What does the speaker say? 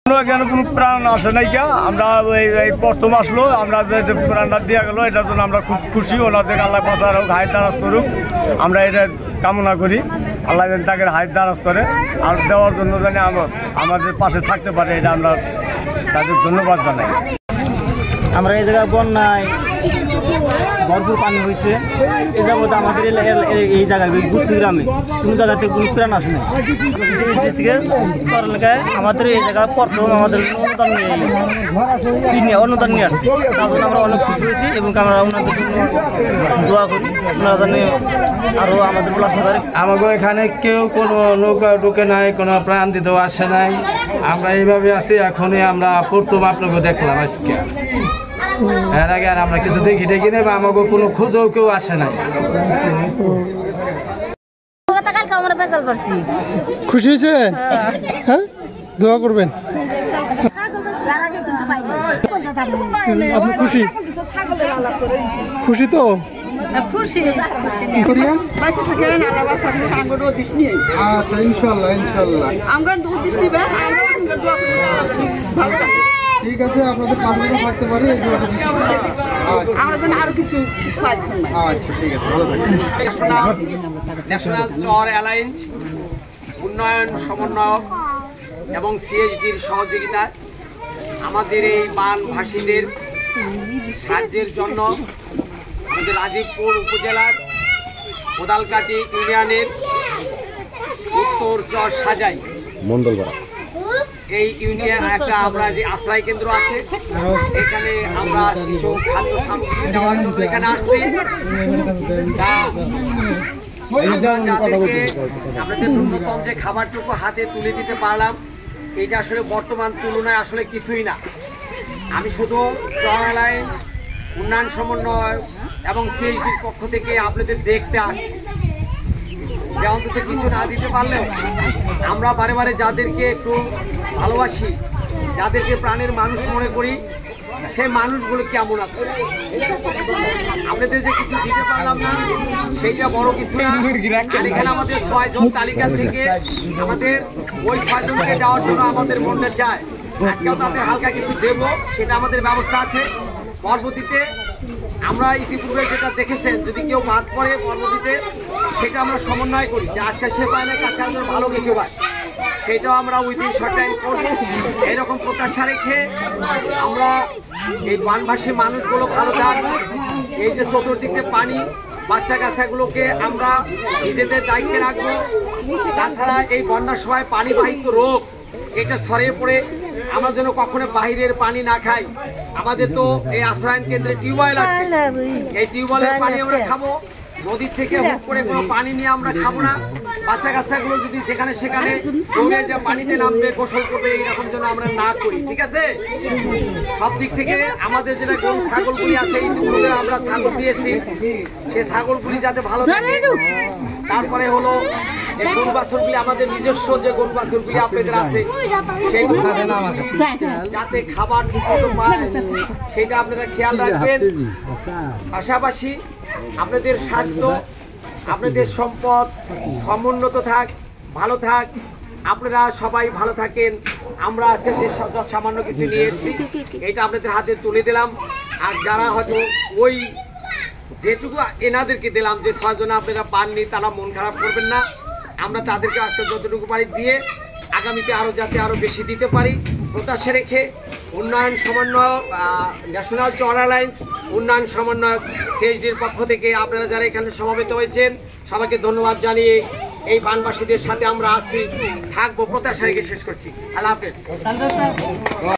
এখানে কোনো প্রাণ আসে নাই কে আমরা এই প্রথম আসলো আমরা যে প্রাণটা দেওয়া গেলো এটার জন্য আমরা খুব খুশি। ওনাদের আল্লাহ বাঁচার হোক, হায়াত দারাজ করুক, আমরা এটা কামনা করি। আল্লাহ যেন তাকে হায়াত দারাজ করে আর দেওয়ার জন্য যেন আমাদের পাশে থাকতে পারে, এটা আমরা তাদের ধন্যবাদ জানাই। আমরা এই জায়গায় বন্যায় ভরপুর পানি হয়েছে। এই যাবত আমাদের এই জায়গায় গুচ্ছি গ্রামে কোনো জায়গাতে কোনো প্রাণ আসে না। এলাকায় আমাদের এই জায়গায় প্রথম আমাদের অনুদান নিয়ে আসছে, তার জন্য আমরা অনেক খুশি হয়েছি এবং আমরা ওনাদের জন্য দোয়া করি ওনারা জানি আরও আমাদের বলার। আমাকে এখানে কেউ কোনো নৌকা ঢুকে নাই, কোনো প্রাণ দিতেও আসে নাই। আমরা এইভাবে আছি। এখনই আমরা প্রথম আপনাকে দেখলাম আজকে, এর আগে আর আমরা কিছু দেখি নেই বা আমাকে কোনো খোঁজও কেউ আসে নাই। খুশি হয়েছে? হ্যাঁ, দোয়া করবেন। আপনি খুশি? খুশি তো? আচ্ছা, ইনশাল্লাহ ইনশাল্লাহ ঠিক আছে। আপনাদের পাশে থাকতে পারি। আচ্ছা ঠিক আছে, ভালো থাকবেন। ন্যাশনাল চর অ্যালায়েন্স উন্নয়ন সমন্বয়ক এবং সিএইচডির সহযোগিতায় আমাদের এই বানভাসীদের সাহায্যের জন্য আমাদের রাজীবপুর উপজেলার কোদালকাটি ইউনিয়নের উত্তর চর সাজাই মন্ডলপাড়া এই ইউনিয়ন একটা আমরা যে আশ্রয় কেন্দ্র আছে, এখানে আমরা কিছু খাদ্য সামগ্রী দেওয়ার জন্য এখানে আসছি। আপনাদের ন্যূনতম যে খাবারটুকু হাতে তুলে দিতে পারলাম, এইটা আসলে বর্তমান তুলনায় আসলে কিছুই না। আমি শুধু চর অ্যালায়েন্স উন্নয়ন সমন্বয় এবং সিএইচডির পক্ষ থেকে আপনাদের দেখতে আসছি যে অন্তত কিছু না দিতে পারলেও আমরা বারে বারে যাদেরকে একটু ভালোবাসি, যাদেরকে প্রাণের মানুষ মনে করি, সেই মানুষগুলো কেমন আছে। আপনাদের যে কিছু দিতে পারলাম না সেইটা বড় কিছু না। এখানে আমাদের 6 জন তালিকা থেকে আমাদের ওই 6 জনকে দেওয়ার জন্য আমাদের মনটা চায়। আজকেও তাদের হালকা কিছু দেব, সেটা আমাদের ব্যবস্থা আছে। পরবর্তীতে আমরা ইতিপূর্বে যেটা দেখেছেন, যদি কেউ বাদ পড়ে পরবর্তীতে সেটা আমরা সমন্বয় করি যে আজকে সে পায় না, কাজকে আমাদের ভালো কিছু পায়, সেটাও আমরা উইদিন শর্ট টাইম করবো। এইরকম প্রত্যাশা রেখে আমরা এই বানভাসী মানুষগুলো ভালো থাক, এই যে চতুর্দিকে পানি, বাচ্চা কাচ্চাগুলোকে আমরা নিজেদের দায়িত্বে রাখবো। তাছাড়া এই বন্যার সময় পানিবাহিত রোগ এটা ছড়িয়ে পড়ে আমরা যেন কখনো বাহিরের পানি না খাই। আমাদের তো এই আশ্রয়ন কেন্দ্রে টিউবওয়েল আছে, এই টিউবওয়েলের পানি আমরা খাবো। নদীর থেকে হুট করে কোনো পানি নিয়ে আমরা খাবো না। বাচ্চা কাচ্চাগুলো যদি যেখানে সেখানে দৌড়ে যে পানিতে নামবে, গোসল করবে, এইরকম যেন আমরা না করি, ঠিক আছে? সব দিক থেকে আমাদের যেটা গরু ছাগলগুলি আছে, ইতিপূর্বে আমরা ছাগল দিয়েছি, সেই ছাগলগুলি যাতে ভালো থাকে। তারপরে হলো এই গরু বাছুরগুলি, আমাদের নিজস্ব যে গরু বাছুরগুলি আপনাদের আছে, সেইগুলো যাতে খাবার ঠিকমতো পায় সেটা আপনারা খেয়াল রাখবেন। পাশাপাশি আপনাদের স্বাস্থ্য, আপনাদের সম্পদ সমুন্নত থাক, ভালো থাক, আপনারা সবাই ভালো থাকেন। আমরা আজকে যে সামান্য কিছু নিয়ে এসেছি এটা আপনাদের হাতে তুলে দিলাম। আর যারা হয়তো ওই যেটুকু এনাদেরকে দিলাম, যে 6 জন আপনারা পাননি, তারা মন খারাপ করবেন না। আমরা তাদেরকে আজকে যতটুকু পারি দিয়ে আগামীতে আরও যাতে আরও বেশি দিতে পারি প্রত্যাশা রেখে উন্নয়ন সমন্বয়ক ন্যাশনাল চর অ্যালায়েন্স উন্নয়ন সমন্বয়ক সিএইচডির পক্ষ থেকে আপনারা যারা এখানে সমবেত হয়েছেন সবাইকে ধন্যবাদ জানিয়ে এই বানবাসীদের সাথে আমরা আছি, থাকবো, প্রত্যাশা রেখে শেষ করছি। আল্লাহ হাফেজ।